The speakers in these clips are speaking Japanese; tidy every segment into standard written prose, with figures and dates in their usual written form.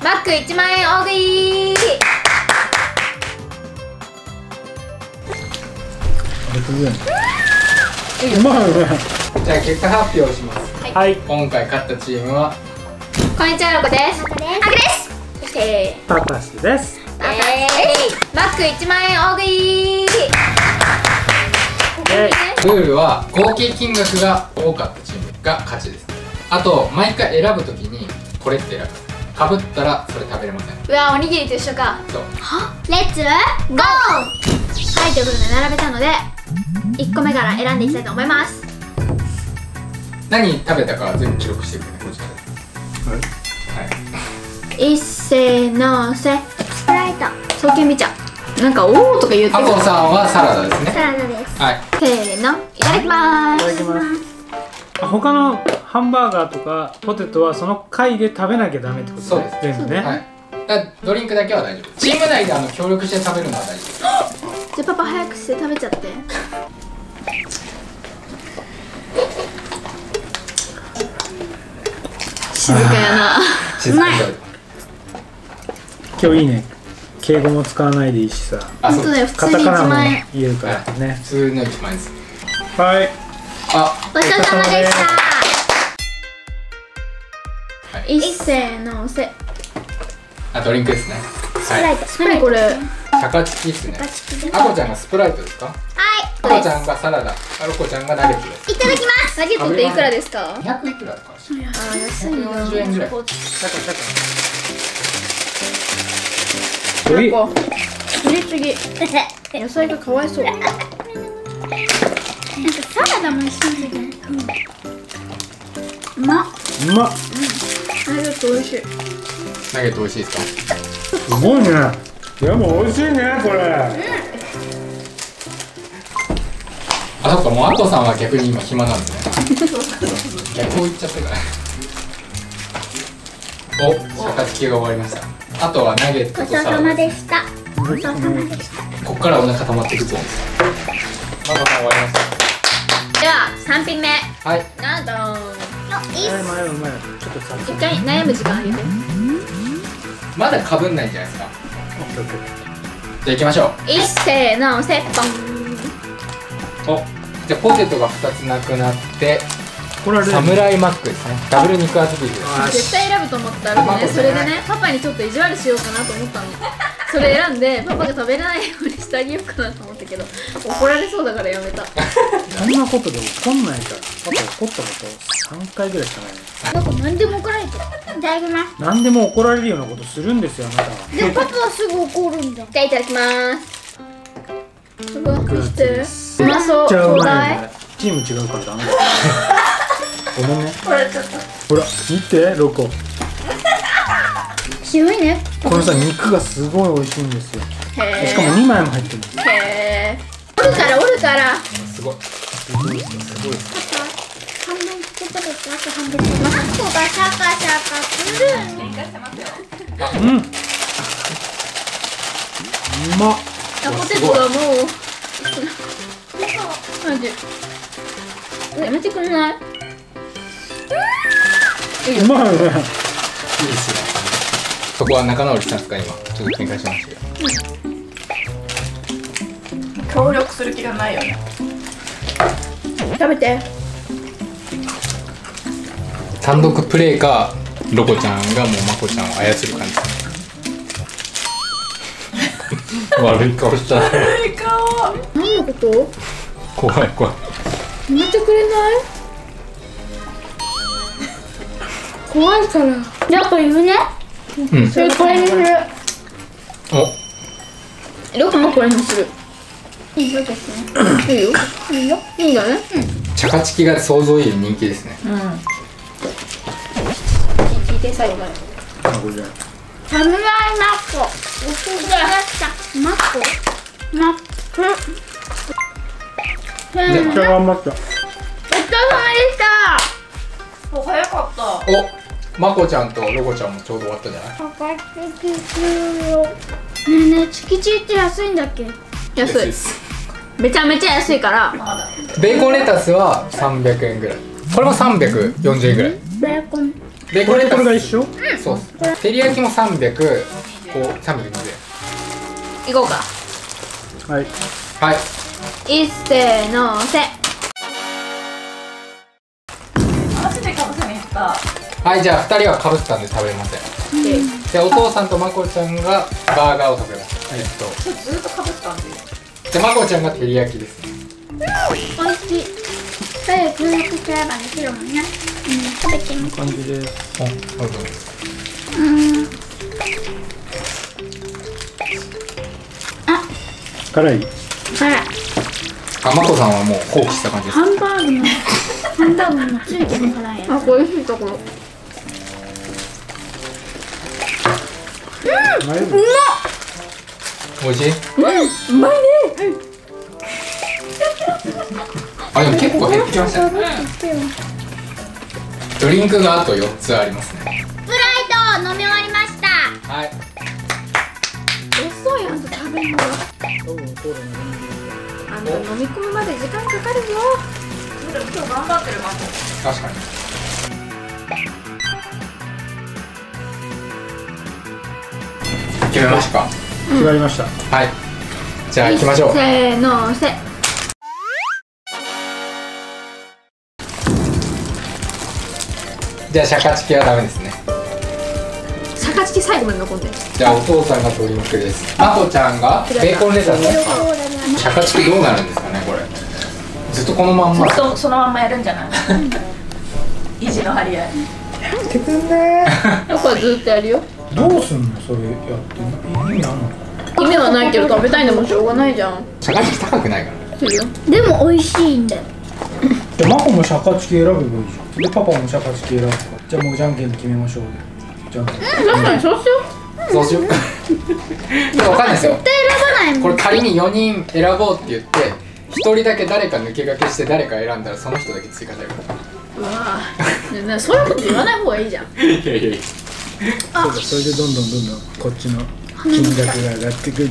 マック1万円大食い。 うまい。 じゃあ結果発表します。 はい。 今回勝ったチームはこんにちは、ロコです。あけです。そしてタカシです。 マック1万円大食い。 ルールは合計金額が多かったチームが勝ちです。あと毎回選ぶときにこれって選ぶ。かぶったらそれ食べれません。 うわ、おにぎりと一緒か。 そう。 レッツゴー。はい、ということで並べたので1個目から選んでいきたいと思います。 何食べたか全部記録してくれね、こちらで。はい。 いっせーのせ。スプライト。早見ちゃん。なんかおーとか言ってる。 加藤さんはサラダですね。 サラダです。 はい。 せーの、いただきまーす。 いただきます。他のハンバーガーとかポテトはその回で食べなきゃダメってことね。 そうです。 全部ね。 はい。ドリンクだけは大丈夫。チーム内で協力して食べるのは大丈夫。 じゃあパパ早くして食べちゃって。静かやな。 静かに食べて。 今日いいね。敬語も使わないでいいしさ。 本当だよ、普通に1 カタカナも万円。 言えるからね。 普通の1万円です。 はい。 あ、 ごちそうさまでした。 はい。 いっせーのせ。 ドリンクですね。はい。 何これ。 シャカチキですね。あこちゃんがスプライトですか？あこちゃんがサラダ、あろこちゃんがナゲットです。 いただきます。ナゲットっていくらですか ？200いくらとか。 あ、安いな。 140円ぐらい。 シャカシャカ。 次次。野菜がかわいそう。なんかサラダも一緒にね。うまっ。 うまっ。 ナゲット美味しい。 ナゲット美味しいですか？ すごいね。でも美味しいねこれ。 あ、そっか、もうあこさんは逆に今暇なんですね。逆を言っちゃってから。お、シャカチキが終わりました。あとはナゲットとサラダです。 した。ごちそうさまでした。 こっからお腹溜まっていくぞ。マコさん終わりましでは3品目。 た。はい。 なんだ。 うまい。ちょっとさ。 一回悩む時間あげて。 まだ被んないんじゃないですか。じゃあ行きましょう。 いっせーのせっぽん。 お、じゃあポテトが2つなくなってこれはサムライマックですね。ダブル肉厚ビーフです。 絶対選ぶと思ったらね、それでね、パパにちょっと意地悪しようかなと思ったの。それ選んでパパが食べれないようにしてあげようかなと思ったけど、怒られそうだからやめた。 そんなことで怒んないから。パパ怒ったこと3回ぐらいしかないね。 なんか何でも怒られてる。いただきます。 何でも怒られるようなことするんですよあなたは。 でもパパはすぐ怒るんだ。じゃあいただきます。うわ、見して。うまそう。 じゃあうまいちょうだい。 よね。チーム違うからダメだ。ごめんね。ほら見てロコ。 白いね。 このさ肉がすごい美味しいんですよ。 へしかも2枚も入ってるんです。 え。へえ。折るから。 すごい。すごいです。 半分つけたらあと半分つけます。マスコがシャカシャカする。 うん。うまっ。 ポテトがもう。マジ。やめてくれない？ うまいよね。 いいですね。そこは仲直りしたんですか今。ちょっと喧嘩しましたけど。 協力する気がないよね。 食べて。 単独プレイかロコちゃんがもうマコちゃんを操る感じですね。悪い顔した。 いい顔。 何のこと？ 怖い。 やめてくれない？怖いから。やっぱ言うね。 うん。 それこれにする。 お。 ロコもこれにする。いいよですね。いいよ。いいよ。いいよね。 チャカチキが想像以上に人気ですね。 聞いて最後まで。 あこれじゃない。 サムライマッコ。おすすめだった。マッコ。マック。 めっちゃ頑張った。 お疲れ様でした。 お早かった。 お、マコちゃんとロコちゃんもちょうど終わったじゃない。 ねえねえ、チキチって安いんだっけ？安い。めちゃめちゃ安いから。 ベーコンレタスは300円ぐらい。これも340円ぐらい。 ベーコン。 ベーコンレタス。 これが一緒？ そそうっす。照り焼きも300、こう320 行こうか。 はい。 円。はい。 いっせーのせ。 マジでかぶせに行った。 はい、じゃあ2人はかぶったんで食べれません。で、お父さんとまこちゃんがバーガーを食べます。 ずっとかぶったんで。 で、まこちゃんが照り焼きですね。 美味しい。早く空腹すればできるもんね。食べてみて。 感じです。 どうぞ。 辛い。 辛い。 あ、まこさんはもう放棄した感じですか。 ハンバーグのついてる辛いやあ、美味しいところ。 美味しい？ うまいね。 あ、でも結構減ってきましたね。ドリンクがあと4つありますね。 スプライト飲み終わりました。 はい。 遅いあんた食べるの。あんた飲み込むまで時間かかるよ。 でも今日頑張ってるマコ。 確かに。決めましたか。 決まりました。 はい。じゃあ行きましょう。 せーのせ。 じゃあシャカチキはダメですね。 シャカチキ最後まで残んで。 じゃあお父さんがドリンクです。まこちゃんがベーコンレタスですか。シャカチキどうなるんですかねこれ。ずっとこのまんま。 ずっとそのまんまやるんじゃない？意地の張り合い。 けてんねこれずっとやるよ。 どうすんのそれやって意味あんの？ 意味はないけど食べたいのもしょうがないじゃん。 シャカチキ高くないから。 するよ。 でも美味しいんだよ。 じゃあマコもシャカチキ選べばいいじゃん。でパパもシャカチキ選ぶから。じゃあもうじゃんけんで決めましょう。じゃんけん。 確かにそうしよそうしよう。でもわかんないですよ。 絶対選ばないもん。 これ仮に4人選ぼうって言って1人だけ誰か抜け駆けして誰か選んだらその人だけ追加される。 う。うわぁ。ね、そういうこと言わない方がいいじゃん。 いやいやいや。 そうだ、それでどんどんこっちの金額が上がってくる。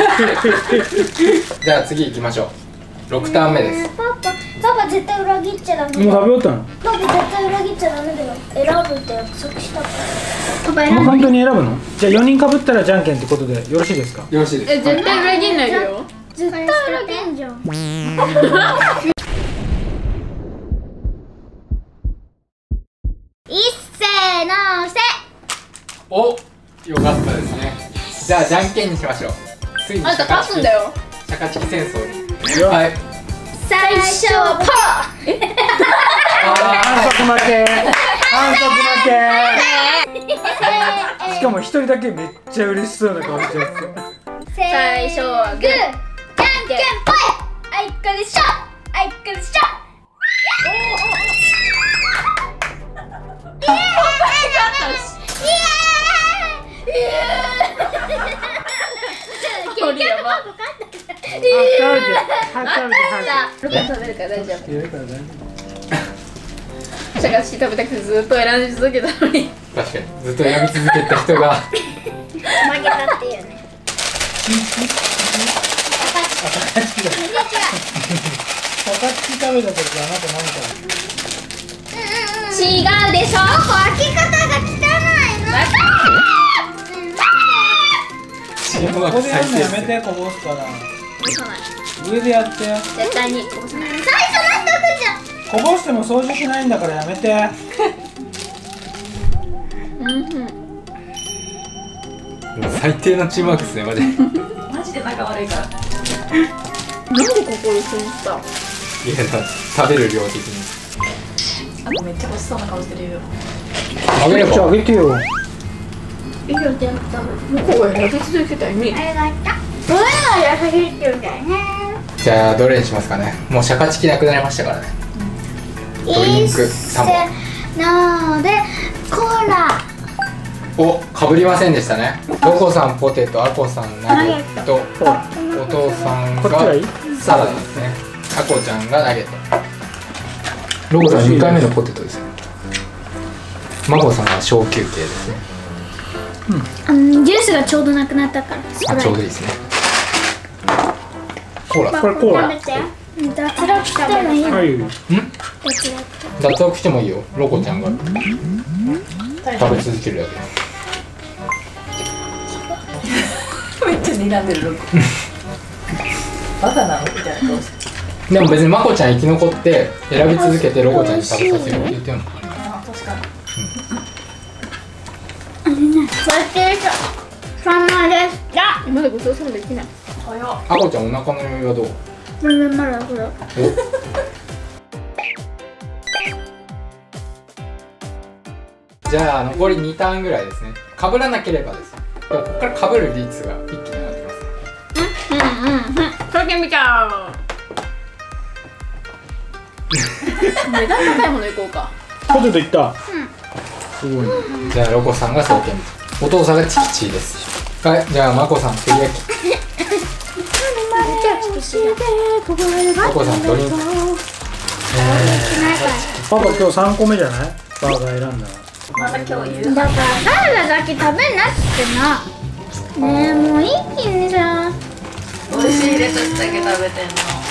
じゃあ次行きましょう。6ターン目です。 パパ絶対裏切っちゃダメ。 もう食べ終わったの？ パパ絶対裏切っちゃダメだよ。選ぶって約束したから。パパ選ぶ。 本当に選ぶの？じゃあ4人かぶったらじゃんけんってことでよろしいですか？ よろしいです。 絶対裏切んないでよ。 絶対裏切んじゃん。いっせーのせ。 お、よかったですね。じゃあじゃんけんにしましょう。ついにシあんたャカチキ勝つんだよ。 シャカチキ戦争に。はい。 最初はパ反則負け。反則負け。しかも一人だけめっちゃ嬉しそうな顔してるやつ。 最初はグー。 じゃんけんぽい。あいこでしょ。あいこでしょ。 これやば。 食べて。 ロコ食べるから大丈夫。 やるから大丈シャカチキ食べたくてずっと選んで続けたのに。 確かにずっと選び続けた人が。 負けたっていうね。 夫。シャカチキ食べた時あなた何か。 違うでしょ。開き方が汚いの。 チームワークここでや最低でするのやめて、こぼすから。 こぼさない。 上でやって。 絶対にこぼさない。 最初の一口じゃん。 こぼしても掃除しないんだからやめて。 最低のチームワークですねマジで。 マジで仲悪いから。 なんでここに住んだ。 いや食べる量的に。 あとめっちゃ欲しそうな顔してるよ。 あげれば。 じゃああげてよ。 いいよってやったの。 向こうが焼き続けた意味。 ありがとう。そういうの優しいって言うんだよね。 じゃあどれにしますかね。もうシャカチキなくなりましたからね。ドリンク3本。 なのでコーラ。 お、かぶりませんでしたね。ロコさんポテト、アコさんナゲット、お父さんがこっちがいい？ サラダですね。アコちゃんがナゲット。ロコさん2回目のポテトですね。マコさんは小休憩ですね。 ジュースがちょうどなくなったからスプあ、 ライトちょうどいいですね。コーラ。 これコーラ。 脱落したらいいの。 はい。 ん？ 脱落。 脱落してもいいよ。ロコちゃんが食べ続けるだけ。 睨んでるロコバカなのみたいな顔して。 でも別にまこちゃん生き残って選び続けてロコちゃんに食べさせるって言ってるのもあります。 あ、確かに。 ごちそうさまでしたまだごちそうさまできない。 早っ。 あこちゃんお腹の余裕はどう？ 全然まだほらじゃあ残り2ターンぐらいですね。かぶらなければです。でもここからかぶる率が一気に上がってきます。 それ見ちゃう。値段高いものいこうか。 ポテトいった。すごいね。 じゃあロコさんが双剣、お父さんがチキチです。はい、じゃあまこさん照り焼き、ロコさんドリンク。 パパ今日3個目じゃない？パパが選んだら。 また今日言う。 だからサラダだけ食べなくてな。ねえもう一気にさ。 美味しいレタスだけ食べてんの。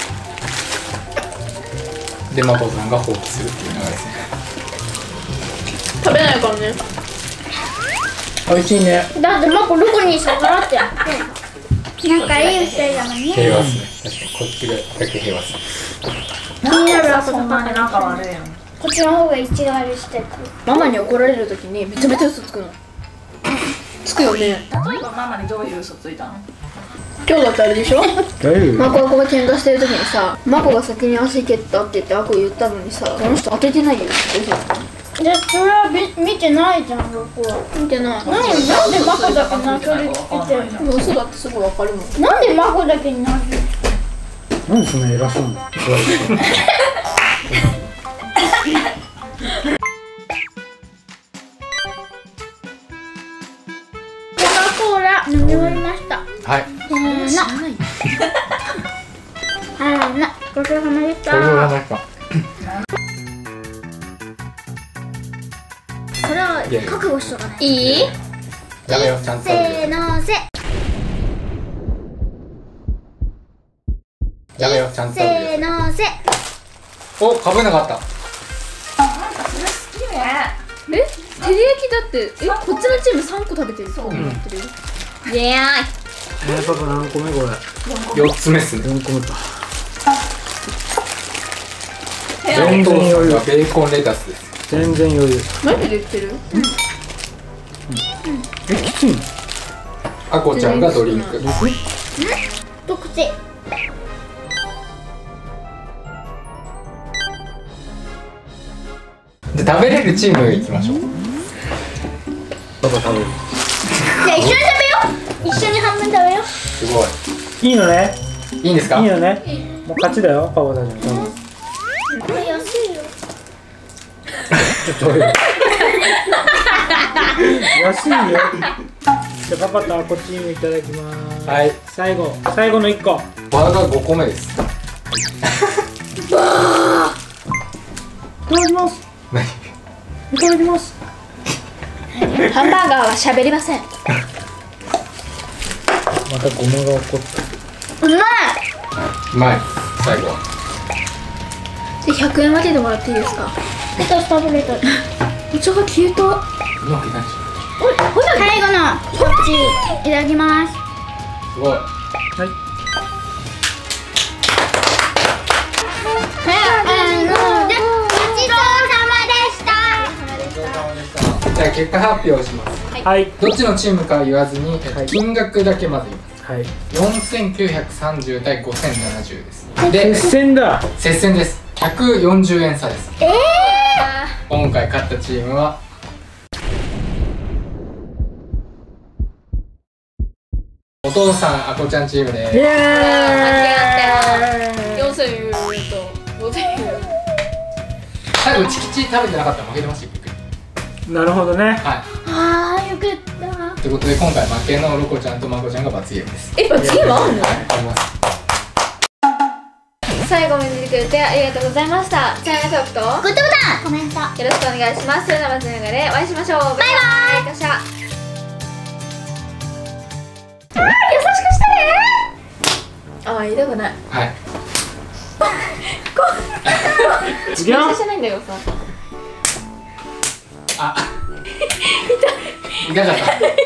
でまこさんが放棄するっていう流れですね。 食べないからね。 美味しいね。 だってマコどこに逆らってなんかいい二人だもんね。 平和っすね。確かにこっちがだけ平和っすね。 気になるあそんなに仲悪いの。 こっちの方が一があるしてる。 ママに怒られるときにめちゃめちゃ嘘つくの。つくよね。 例えばママにどういう嘘ついたの？ 今日だってあれでしょ。 大丈マコアコが喧嘩してるときにさ、マコが先に足蹴ったって言ってアコ言ったのにさ、この人当ててないよ。 でそれは見てないじゃん僕は。 見てない。 なんでマコだけなそれつけてるの？ 嘘だってすぐわかるもん。 なんでマコだけになるの？ なんでそんな偉そうなの？ コカ・コーラ飲み終わりました。 はい。 せーの。ごちそうさまでした。 これはなんかそれは覚悟しとかない。 いい？ やめようちゃんと。 せーのせ。 やめようちゃんと。 せーのせ。 お、かぶれなかった。 なんかそれ好きね。 照り焼きだってこっちのチーム3個食べてる。そう思ってるよ。イエーイ。 パパ何個目これ 4つ目っすね。 ？4個目か。 全然余裕。ベーコンレタスです。 全然余裕。 マジで言ってる？ きついの？ あこちゃんがドリンク。 一口。 で食べれるチーム行きましょう。 パパ食べる。 じゃあ一緒に食べよう。一緒に半分食べよう。 すごい。 いいのね。 いいんですか？ いいのね。もう勝ちだよパパたちの。 これ安いよ。 ちょっと安いよ。じゃあパパとアコチームいただきます。 はい。 最後の1個。 バーガー5個目です。 いただきます。 何？ いただきます。 ハンバーガーは喋りません。 またゴマが起こった。 うまい。 うまい。最後。 で100円分けてもらっていいですか？ レタス食べれた。 お茶が消えた。 うまくないし。 最後のこっちいただきます。 すごい。 はい。 ごちそうさまでした。 じゃあ結果発表します。 はい。 どっちのチームか言わずに、金額だけまず言います。 はい。 4930対5070です。で、 接戦だ。 接戦です。140円差です。今回勝ったチームはお父さんあこちゃんチームでイす。 エーイ。 4000円と5000円。 最後チキチ食べてなかったら負けてましたよ。 なるほどね。 はあーよかった。 い。ということで今回負けのロコちゃんとマコちゃんが罰ゲームです。 罰ゲームあんの？ あります。 最後まで見てくれてありがとうございました。チャンネル登録とグッドボタン、コメント。 よろしくお願いします。それではまたの動画でお会いしましょう。バイバイ。よっしゃ。優しくしてね。ああ、言いたくない。 はい。 いくよ。 じゃないんだよさ。 あ、痛かった。